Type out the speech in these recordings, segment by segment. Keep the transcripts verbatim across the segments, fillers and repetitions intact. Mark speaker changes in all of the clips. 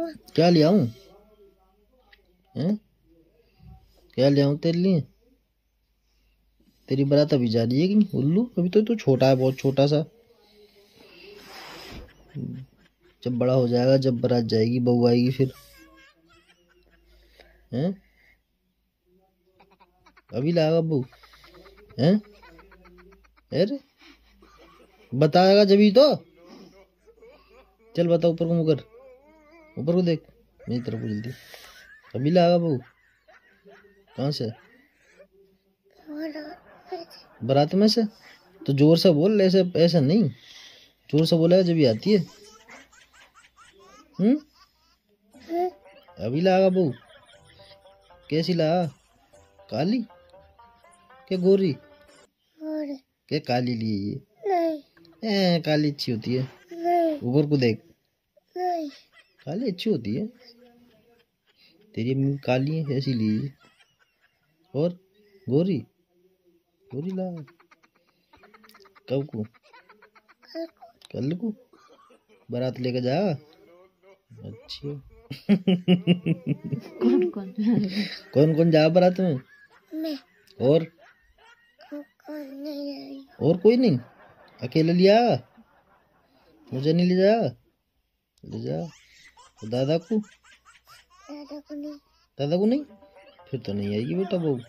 Speaker 1: क्या ले आऊं? हैं? क्या ले आऊं तेरे लिए? तेरी बारात अभी जा रही है कि नहीं उल्लू? अभी तो तू छोटा है, बहुत छोटा सा। जब बड़ा हो जाएगा, जब बारात जाएगी, बहू आएगी फिर। हैं? अभी लाएगा बहू? हैं? अरे बताएगा जभी तो। चल बता, ऊपर को मुँह कर, ऊपर को देख मेरी तरफ जल्दी। अभी लाएगा बहू? कहाँ से? बारात में से? तो जोर से बोल, ऐसे ऐसा नहीं, जोर से बोलेगा जब आती है। हम्म? अभी लाएगा बहू? कैसी लाया? काली क्या गोरी? क्या काली लिए ये? नहीं। ए, काली अच्छी होती है। ऊपर को देख, काली अच्छी होती है। तेरी अम्मी काली है, ऐसी ली। और गोरी? गोरी ला कब को? कल को बारात लेके जा। अच्छा कौन कौन कौन कौन जा बारात में? मैं। और और कोई नहीं? अकेले लिया? मुझे नहीं ले जा? ले जा। दादा को? दादा को नहीं। दादा को नहीं? फिर तो नहीं आएगी बेटा बहू।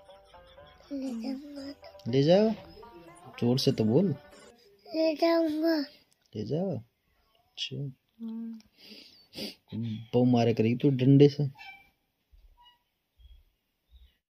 Speaker 1: ले जा, जोर से तो बोल। ले जाऊंगा। ले जा। अच्छा बहू मारे करेगी तू डंडे से।